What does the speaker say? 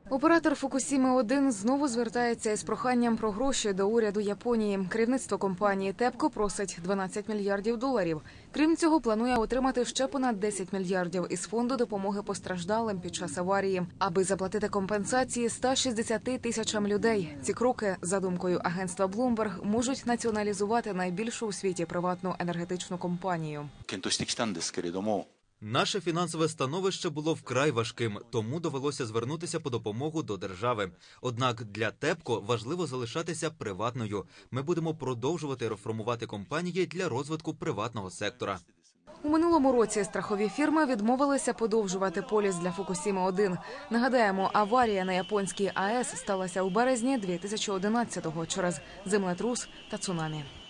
Оператор Фукусіми-1 знову звертається із проханням про гроші до уряду Японії. Керівництво компанії ТЕПКО просить $12 мільярдів. Крім цього, планує отримати ще понад 10 мільярдів із фонду допомоги постраждалим під час аварії, аби заплатити компенсації 160 тисячам людей. Ці кроки, за думкою агентства Bloomberg, можуть націоналізувати найбільшу у світі приватну енергетичну компанію. Наше фінансове становище було вкрай важким, тому довелося звернутися по допомогу до держави. Однак для ТЕПКО важливо залишатися приватною. Ми будемо продовжувати реформувати компанії для розвитку приватного сектора. У минулому році страхові фірми відмовилися подовжувати поліс для Фукусіми-1. Нагадаємо, аварія на японській АЕС сталася у березні 2011-го через землетрус та цунамі.